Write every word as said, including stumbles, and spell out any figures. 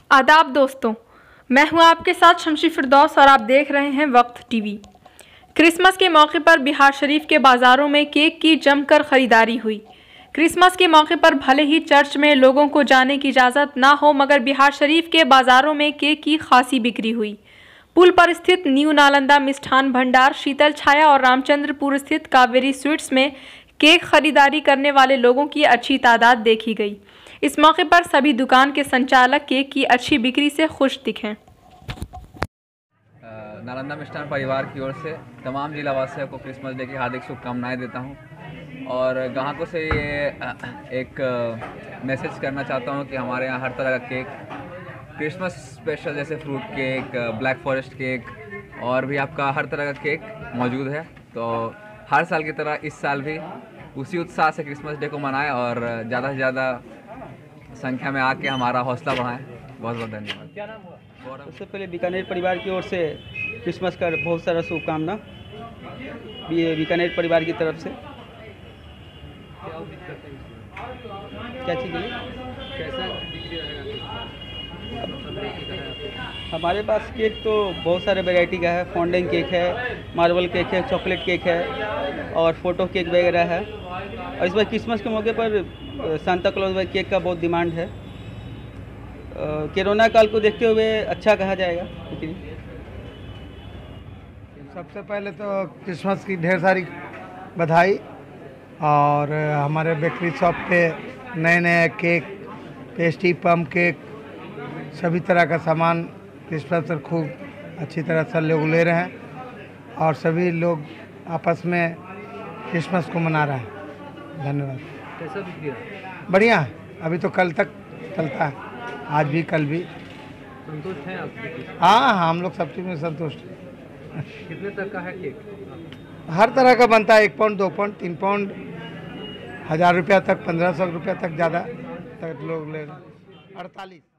आदाब दोस्तों, मैं हूं आपके साथ शमशी फिरदौस और आप देख रहे हैं वक्त टीवी। क्रिसमस के मौके पर बिहार शरीफ के बाज़ारों में केक की जमकर खरीदारी हुई। क्रिसमस के मौके पर भले ही चर्च में लोगों को जाने की इजाज़त ना हो, मगर बिहार शरीफ के बाज़ारों में केक की खासी बिक्री हुई। पुल पर स्थित न्यू नालंदा मिष्ठान भंडार, शीतल छाया और रामचंद्रपुर स्थित कावेरी स्वीट्स में केक खरीदारी करने वाले लोगों की अच्छी तादाद देखी गई। इस मौके पर सभी दुकान के संचालक केक की अच्छी बिक्री से खुश दिखे। नालंदा मिष्ठान परिवार की ओर से तमाम जिला वासियों को क्रिसमस डे की हार्दिक शुभकामनाएं देता हूं और ग्राहकों से ये एक मैसेज करना चाहता हूं कि हमारे यहाँ हर तरह का केक, क्रिसमस स्पेशल जैसे fruit cake, black forest cake और भी आपका हर तरह का केक मौजूद है। तो हर साल की तरह इस साल भी उसी उत्साह से क्रिसमस डे को मनाएं और ज़्यादा से ज़्यादा संख्या में आके हमारा हौसला बढ़ाएं। बहुत बहुत धन्यवाद। क्या नाम हुआ? सबसे पहले बीकानेर परिवार की ओर से क्रिसमस का बहुत सारा शुभकामना बीकानेर परिवार की तरफ से। क्या उम्मीद करते हैं? क्या चीज़ है? कैसा बिक्री रहेगा? हमारे पास केक तो बहुत सारे वैरायटी का है। फॉन्डेंट केक है, मार्बल केक है, चॉकलेट केक है और फोटो केक वगैरह है। और इस बार क्रिसमस के मौके पर सांता क्लॉज केक का बहुत डिमांड है। कोरोना काल को देखते हुए अच्छा कहा जाएगा। सबसे पहले तो क्रिसमस की ढेर सारी बधाई। और हमारे बेकरी शॉप पे नए नए केक, पेस्ट्री, पम केक, सभी तरह का सामान क्रिसमस पर खूब अच्छी तरह से लोग ले रहे हैं और सभी लोग आपस में क्रिसमस को मना रहे हैं। धन्यवाद। कैसा बिक्री रहा? बढ़िया है, अभी तो कल तक चलता है, आज भी कल भी। संतुष्ट हैं आप? हाँ हाँ, हम लोग सब चीज़ में संतुष्ट हैं। कितने तक का है केक? हर तरह का बनता है, एक पाउंड, दो पाउंड, तीन पाउंड, हज़ार रुपया तक, पंद्रह सौ रुपया तक, ज़्यादा तक लोग ले रहे हैं। अड़तालीस